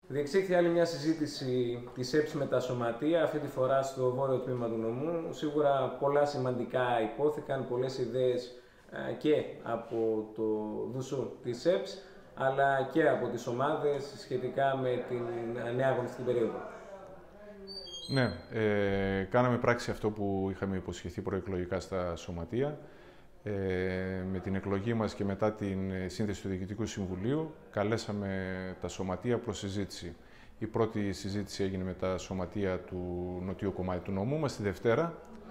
Διεξήχθη άλλη μια συζήτηση της ΕΠΣ με τα σωματεία, αυτή τη φορά στο βόρειο τμήμα του νομού. Σίγουρα πολλά σημαντικά υπόθηκαν, πολλές ιδέες και από το ΔΟΥΣΟΥ της ΕΠΣ, αλλά και από τις ομάδες σχετικά με την νέα αγωνιστική περίοδο. Ναι, κάναμε πράξη αυτό που είχαμε υποσχεθεί προεκλογικά στα σωματεία. Με την εκλογή μας και μετά την σύνθεση του Διοικητικού Συμβουλίου καλέσαμε τα σωματεία προς συζήτηση. Η πρώτη συζήτηση έγινε με τα σωματεία του νοτιού κομμάτι του νομού μας τη Δευτέρα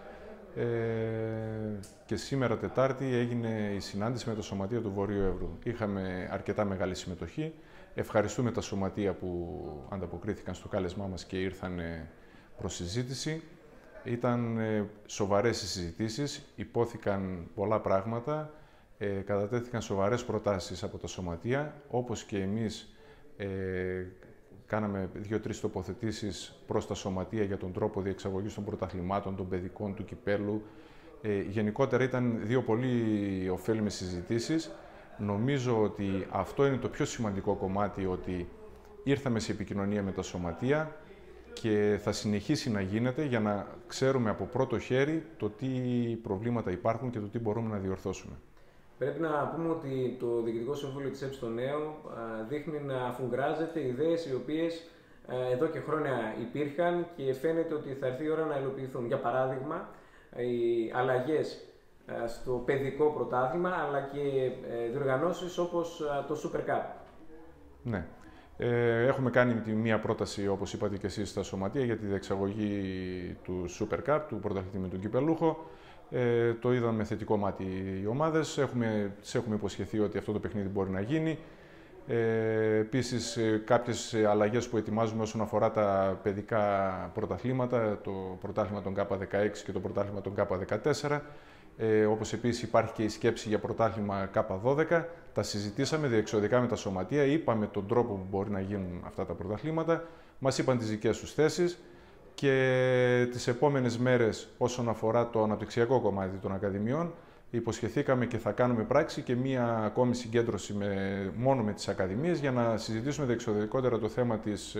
και σήμερα Τετάρτη έγινε η συνάντηση με τα σωματεία του Βορείου Εύρου. Είχαμε αρκετά μεγάλη συμμετοχή. Ευχαριστούμε τα σωματεία που ανταποκρίθηκαν στο κάλεσμά μας και ήρθαν προς συζήτηση. Ήταν σοβαρές οι συζητήσεις, υπόθηκαν πολλά πράγματα, κατατέθηκαν σοβαρές προτάσεις από τα σωματεία, όπως και εμείς κάναμε 2-3 τοποθετήσεις προς τα σωματεία για τον τρόπο διεξαγωγής των πρωταθλημάτων, των παιδικών, του κυπέλου. Γενικότερα ήταν δύο πολύ ωφέλιμες συζητήσεις. Νομίζω ότι αυτό είναι το πιο σημαντικό κομμάτι, ότι ήρθαμε σε επικοινωνία με τα σωματεία και θα συνεχίσει να γίνεται για να ξέρουμε από πρώτο χέρι το τι προβλήματα υπάρχουν και το τι μπορούμε να διορθώσουμε. Πρέπει να πούμε ότι το Διοικητικό Συμβούλιο της ΕΠΣ στο Νέο δείχνει να αφουγκράζεται ιδέες οι οποίες εδώ και χρόνια υπήρχαν και φαίνεται ότι θα έρθει η ώρα να υλοποιηθούν. Για παράδειγμα, οι αλλαγές στο παιδικό πρωτάθλημα, αλλά και διοργανώσεις όπως το Super Cup. Ναι. Έχουμε κάνει μία πρόταση, όπως είπατε και εσείς, στα σωματεία για τη διεξαγωγή του Super Cup, του πρωταθλητή με τον κυπελούχο. Το είδαν με θετικό μάτι οι ομάδες. Τις έχουμε υποσχεθεί ότι αυτό το παιχνίδι μπορεί να γίνει. Επίσης, κάποιες αλλαγές που ετοιμάζουμε όσον αφορά τα παιδικά πρωταθλήματα, το πρωτάθλημα των K16 και το πρωτάθλημα των K14. Όπως επίσης υπάρχει και η σκέψη για πρωτάθλημα K12. Τα συζητήσαμε διεξοδικά με τα σωματεία, είπαμε τον τρόπο που μπορεί να γίνουν αυτά τα πρωταθλήματα, μας είπαν τις δικές τους θέσεις και τις επόμενες μέρες όσον αφορά το αναπτυξιακό κομμάτι των ακαδημιών υποσχεθήκαμε και θα κάνουμε πράξη και μία ακόμη συγκέντρωση μόνο με τις ακαδημίες για να συζητήσουμε διεξοδικότερα το θέμα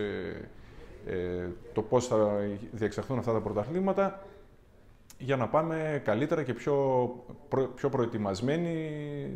το πώς θα διεξαχθούν αυτά τα πρωταθλήματα, για να πάμε καλύτερα και πιο προετοιμασμένοι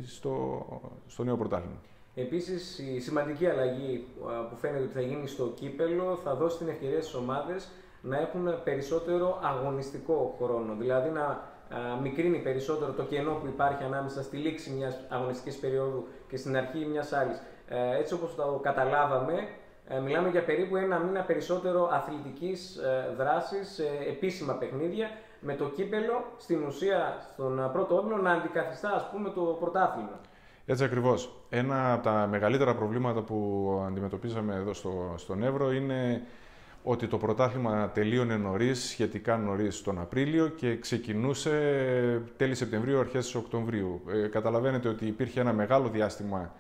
στο νέο πρωτάθλημα. Επίσης, η σημαντική αλλαγή που φαίνεται ότι θα γίνει στο κύπελο θα δώσει την ευκαιρία στις ομάδες να έχουν περισσότερο αγωνιστικό χρόνο. Δηλαδή να μικρύνει περισσότερο το κενό που υπάρχει ανάμεσα στη λήξη μιας αγωνιστικής περίοδου και στην αρχή μιας άλλης. Έτσι όπως το καταλάβαμε, μιλάμε για περίπου ένα μήνα περισσότερο αθλητικής δράσης σε επίσημα παιχνίδια, με το κύπελο στην ουσία στον πρώτο όμιλο να αντικαθιστά, ας πούμε, το πρωτάθλημα. Έτσι ακριβώς. Ένα από τα μεγαλύτερα προβλήματα που αντιμετωπίζαμε εδώ στον Εύρο είναι ότι το πρωτάθλημα τελείωνε νωρίς, σχετικά νωρίς τον Απρίλιο και ξεκινούσε τέλη Σεπτεμβρίου, αρχές Οκτωβρίου. Καταλαβαίνετε ότι υπήρχε ένα μεγάλο διάστημα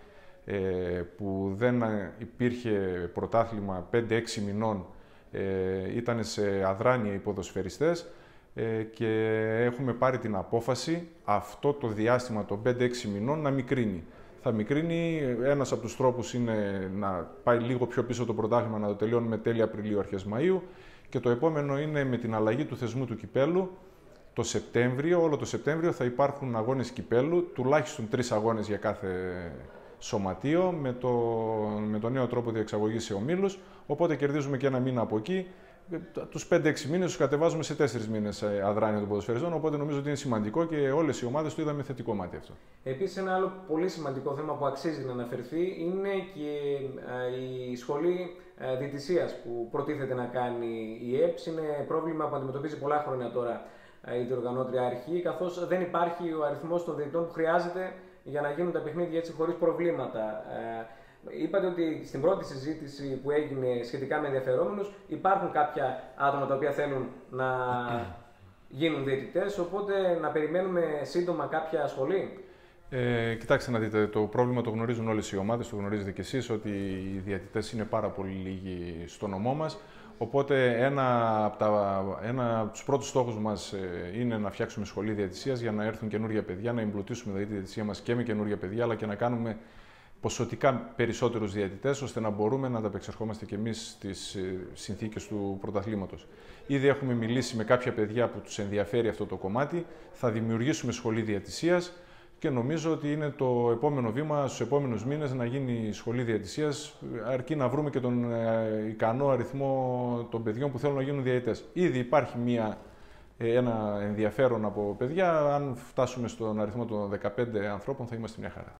που δεν υπήρχε πρωτάθλημα 5-6 μηνών, ήταν σε αδράνεια οι ποδοσφαιριστές και έχουμε πάρει την απόφαση αυτό το διάστημα των 5-6 μηνών να μικρύνει. Θα μικρύνει, ένας από τους τρόπους είναι να πάει λίγο πιο πίσω το πρωτάθλημα, να το τελειώνουμε τέλη Απριλίου, αρχές Μαΐου, και το επόμενο είναι με την αλλαγή του θεσμού του κυπέλου. Το Σεπτέμβριο, όλο το Σεπτέμβριο θα υπάρχουν αγώνες κυπέλου, τουλάχιστον 3 αγώνες για κάθε σωματείο, με το νέο τρόπο διεξαγωγής σε ομίλους, οπότε κερδίζουμε και ένα μήνα από εκεί. Τους 5-6 μήνες τους κατεβάζουμε σε 4 μήνες αδράνεια των ποδοσφαιριστών, οπότε νομίζω ότι είναι σημαντικό και όλες οι ομάδες το είδαμε θετικό μάτι αυτό. Επίσης, ένα άλλο πολύ σημαντικό θέμα που αξίζει να αναφερθεί είναι και η σχολή διαιτησίας που προτίθεται να κάνει η ΕΠΣ. Είναι πρόβλημα που αντιμετωπίζει πολλά χρόνια τώρα η διοργανώτρια αρχή, καθώς δεν υπάρχει ο αριθμός των διαιτητών που χρειάζεται για να γίνουν τα παιχνίδια έτσι χωρίς προβλήματα. Είπατε ότι στην πρώτη συζήτηση που έγινε σχετικά με ενδιαφερόμενους υπάρχουν κάποια άτομα τα οποία θέλουν να γίνουν διαιτητές, οπότε να περιμένουμε σύντομα κάποια σχολή. Κοιτάξτε να δείτε, το πρόβλημα το γνωρίζουν όλες οι ομάδες, το γνωρίζετε κι εσείς, ότι οι διαιτητές είναι πάρα πολύ λίγοι στο νομό μας. Οπότε ένα από τους πρώτους στόχους μας είναι να φτιάξουμε σχολή διαιτησίας για να έρθουν καινούργια παιδιά, να εμπλουτίσουμε δηλαδή τη διαιτησία μας και με καινούργια παιδιά, αλλά και να κάνουμε ποσοτικά περισσότερους διαιτητές, ώστε να μπορούμε να ανταπεξερχόμαστε και εμείς στις συνθήκες του πρωταθλήματος. Ήδη έχουμε μιλήσει με κάποια παιδιά που τους ενδιαφέρει αυτό το κομμάτι, θα δημιουργήσουμε σχολή διαιτησίας και νομίζω ότι είναι το επόμενο βήμα στους επόμενους μήνες να γίνει σχολή διαιτησίας, αρκεί να βρούμε και τον ικανό αριθμό των παιδιών που θέλουν να γίνουν διαιτητές. Ήδη υπάρχει ένα ενδιαφέρον από παιδιά. Αν φτάσουμε στον αριθμό των 15 ανθρώπων θα είμαστε μια χαρά.